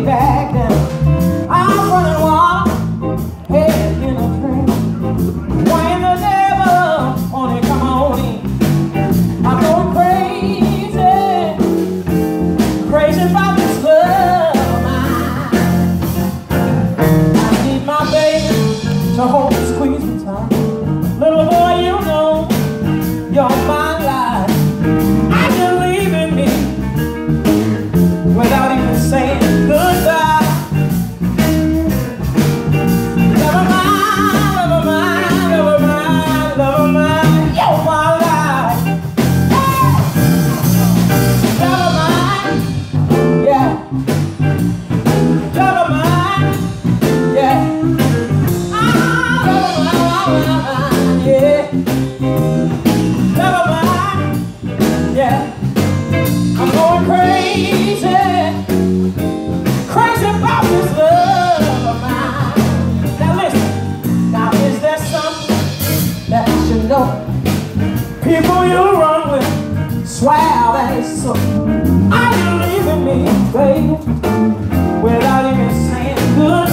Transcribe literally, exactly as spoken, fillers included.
way back then. I'm running water, head in a train. When the devil wanna come on in, I'm going crazy, crazy about this love of mine. I need my baby to hold and squeeze me tight. Little boy, you know you're my life. And you're leaving me without even saying goodbye. Never mind, never mind, never mind, never mind, you're my life. Never mind, yeah. Never mind, yeah. Ah, never mind, yeah. Never mind, yeah. I'm going crazy, crazy about this love of mine. Now listen, now is there something that I should know? People you run with swear that it's so. Are you leaving me, baby, without even saying goodbye?